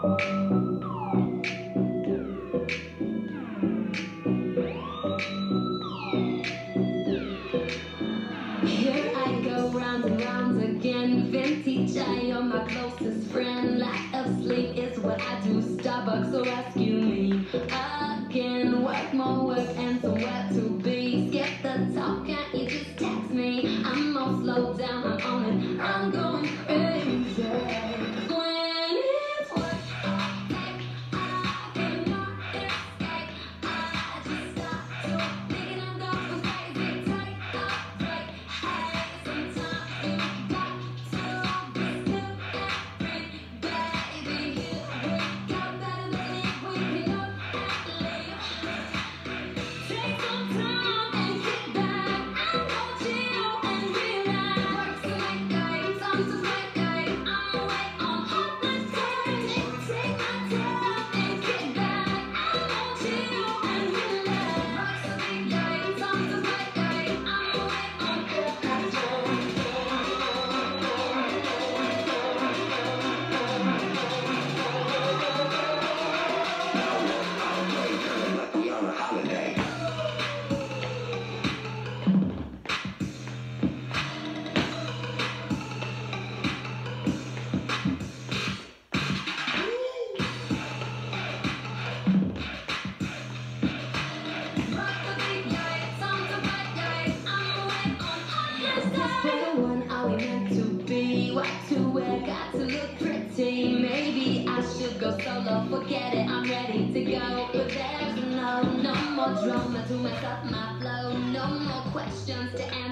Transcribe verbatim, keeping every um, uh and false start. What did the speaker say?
Here I go round and round again. Vintage, I am my closest friend. Lack of sleep is what I do. Starbucks will rescue me again. Work more work and somewhere to be. Skip the talk, can't you just text me? I'm all slowed down, I'm on it, I'm going crazy. When it's work, I take, I cannot escape. I just stop to thinking I'm going crazy. Take a break, hey, sometimes you got to be still and breathe. Baby, you wake up better than if we pick up and leave. Take some time and get back. I want you and relax. Work some late nights, I'm so late night. I'm away on hopeless days. Take my time and get back. I want you and relax. Work some late nights, I'm so late night. I'm away on hopeless days. Like we on a holiday. Are we meant to be? What to wear? Got to look pretty. Maybe I should go solo. Forget it, I'm ready to go. But there's no, no more drama to mess up my flow. No more questions to answer.